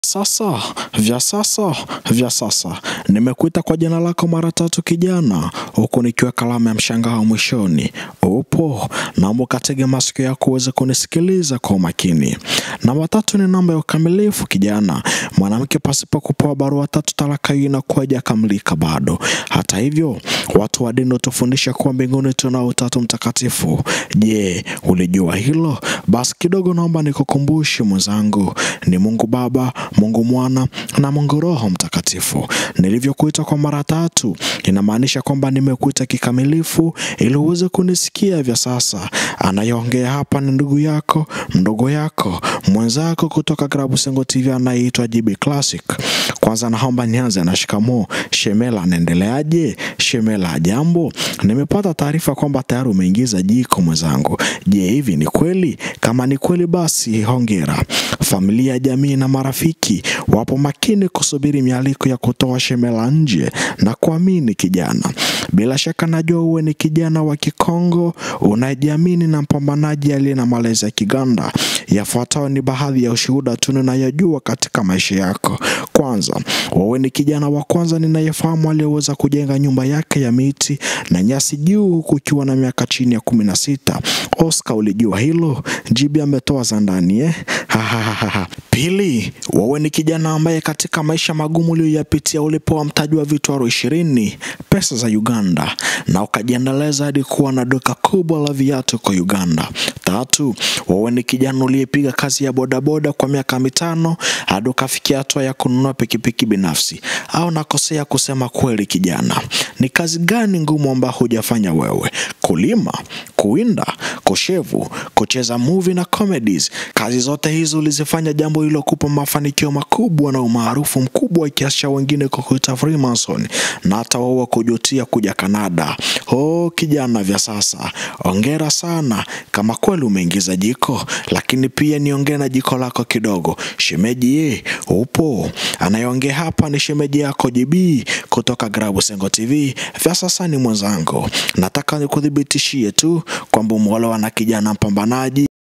Vya sasa, nimekuita kwa jina lako mara 3 kijana, huku nikiwa kalamu ya mshangao mwishoni. Upo, naomba ukatege masikio yako uweze kunisikiliza kwa makini. Namba 3 ni namba ya ukamilifu kijana. Mwanamke pasipo kupewa barua 3 talaka inakuwa haijakamilika bado. Hata hivyo, watu wa dini hutufundisha kuwa mbinguni tuna Utatu Mtakatifu. Je, ulijua hilo? Basi kidogo naomba nikukumbushe mwenzangu, ni Mungu Baba, Mungu Mwana na Mungu Roho Mtakatifu. Nilivyokuita kwa mara 3 inamaanisha kwamba nimekuita kikamilifu ili uweze kunisikia vya sasa. Anayeongea hapa ni ndugu yako, mdogo yako, mwenzako kutoka Grabu Sengo TV anaitwa JB Classic. Kwanza naomba nianze na shikamoo. Shemela, anaendeleaje? Shemela, jambo. Nimepata taarifa kwamba tayari umeingiza jiko mwenzangu. Je, hivi ni kweli? Kama ni kweli basi hongera. Familia, jamii na marafiki wapo makini kusubiri mialiko ya kutoa Shemela nje na kuamini kijana. Bila shaka najua uwe ni kijana wa Kikongo, unajiamini na mpambanaji aliye na malezi ya Kiganda. Yafuatayo ni baadhi ya ushuhuda tu ninayojua katika maisha yako. Kwanza, wewe ni kijana wa kwanza ninayefahamu aliyeweza kujenga nyumba yake ya miti na nyasi juu huku ukiwa na miaka chini ya 16. Oscar, ulijua hilo? Jibi ametoa za ndani Pili, wewe ni kijana ambaye katika maisha magumu uliyoyapitia ulipewa mtaji wa vitwaro 20 pesa za Uganda na ukajiendeleza hadi kuwa na duka kubwa la viatu kwa Uganda. 3, wewe ni kijana uliyepiga kazi ya bodaboda kwa miaka 5 hadi ukafikia hatua ya kununua pikipiki binafsi. Au nakosea kusema kweli kijana? Ni kazi gani ngumu ambayo hujafanya wewe? Kulima, kuwinda, kushevu, kucheza movie na comedies. Kazi zote hizo ulizifanya, jambo hilo kupa mafanikio makubwa na umaarufu mkubwa kiasi cha wengine kukuita Freemason na hata wao kujutia kuja Canada. Kijana vya sasa, hongera sana kama kweli umeingiza jiko, lakini pia niongee na jiko lako kidogo. Shemeji, upo? Anayeongea hapa ni shemeji yako JB kutoka Grabu Sengo TV. Vya sasa ni mwenzangu. Nataka nikudhibitishie tu kwamba umeolewa na kijana mpambanaji.